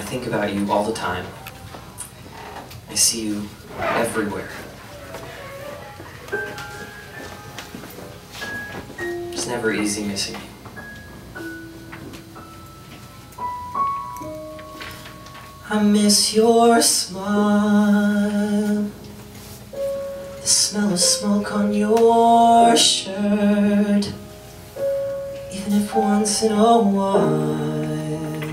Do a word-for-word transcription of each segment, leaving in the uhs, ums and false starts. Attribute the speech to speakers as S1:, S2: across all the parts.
S1: think about you all the time. I see you everywhere. It's never easy missing you. I miss your smile, the smell of smoke on your shirt, even if once in a while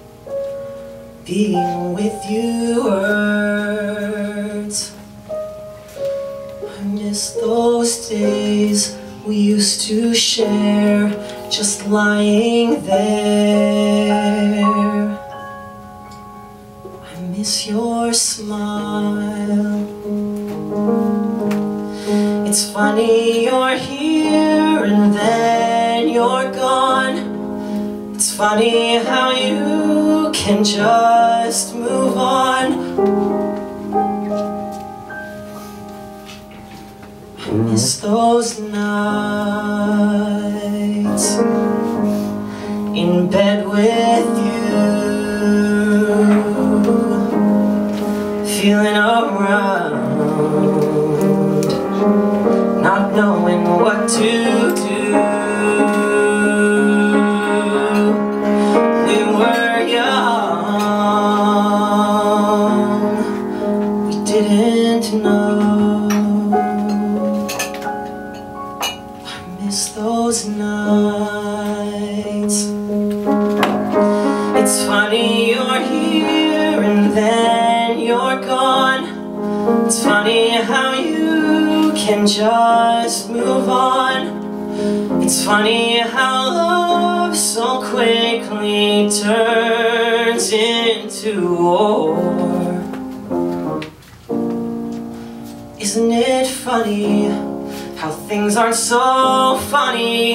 S1: being with you hurts. I miss those days we used to share, just lying there. I miss your smile. It's funny you're here and then you're gone. It's funny how you can just move on. I miss those nights in bed with you, feeling around, not knowing what to do. We were young, we didn't know. I miss those nights. It's funny you're here and then you're gone. It's funny how you can just move on. It's funny how love so quickly turns into war. Isn't it funny how things aren't so funny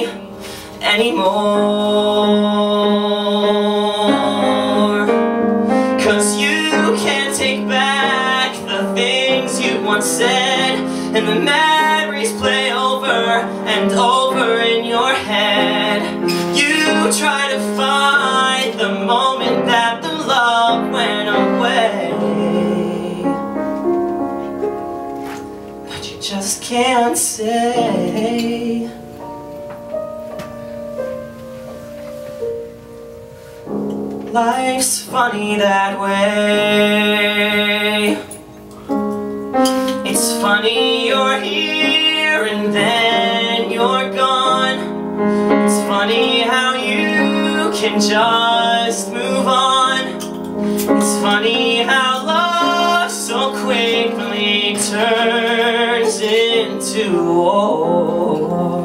S1: anymore? 'Cause you can't take back the things you once said, and the memories play over and over in your head. You try to find the moment that the love went away, but you just can't say. Life's funny that way. It's funny you're here and then you're gone. It's funny how you can just move on. It's funny how love so quickly turns into war.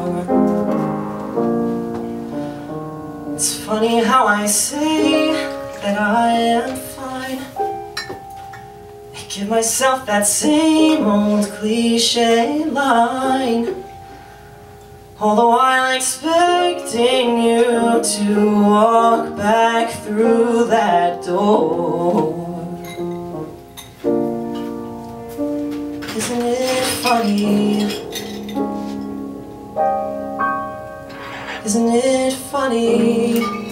S1: It's funny how I say that I am fine. I give myself that same old cliche line, all the while expecting you to walk back through that door. Isn't it funny? Isn't it funny?